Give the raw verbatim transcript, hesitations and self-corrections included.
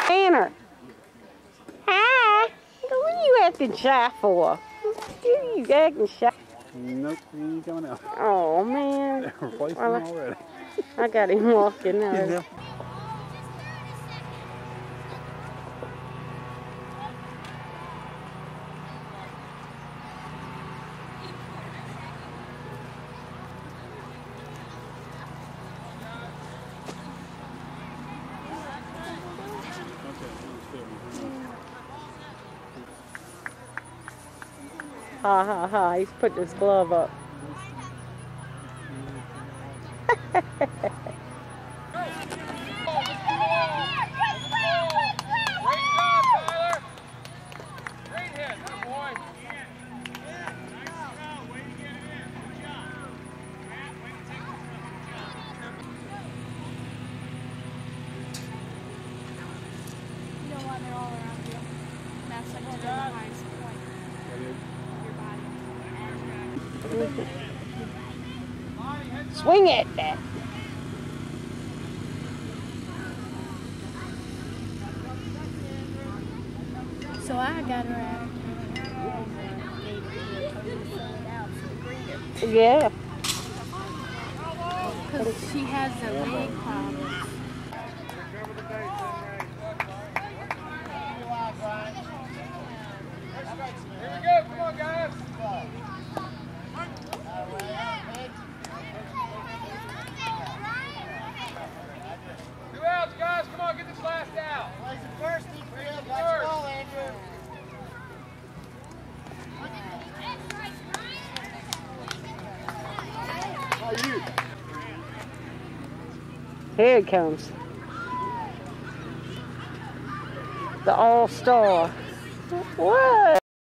Tanner. Hi. What are you acting shy for? What are you acting shy? Nope, he ain't coming out. Oh, man. Replaced well, him already. I got him walking now. Yeah. Ha ha ha, he's putting his glove up. Swing it! So I got her out. Yeah. Because she has a leg problem. Here we go, come on guys! Two outs guys, come on, get this last out! Place it first, let's go Andrew! How are you? Here it comes. The All-Star. What?